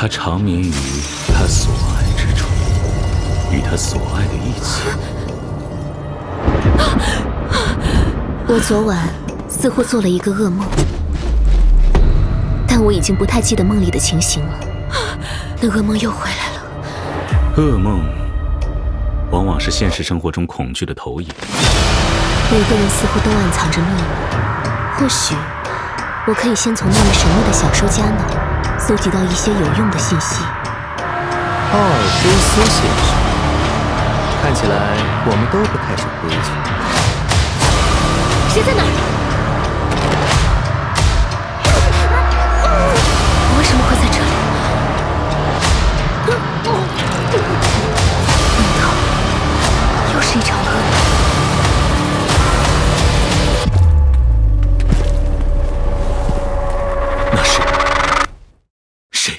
他长眠于他所爱之处，与他所爱的一起。 我昨晚似乎做了一个噩梦，但我已经不太记得梦里的情形了。那噩梦又回来了。 噩梦往往是现实生活中恐惧的投影。 每个人似乎都暗藏着秘密，或许我可以先从那位神秘的小说家那儿搜集到一些有用的信息。 奥尔修斯先生，看起来我们都不太守规矩。 谁在哪儿？我为什么会在这里？难道又是一场噩梦？ 那是谁？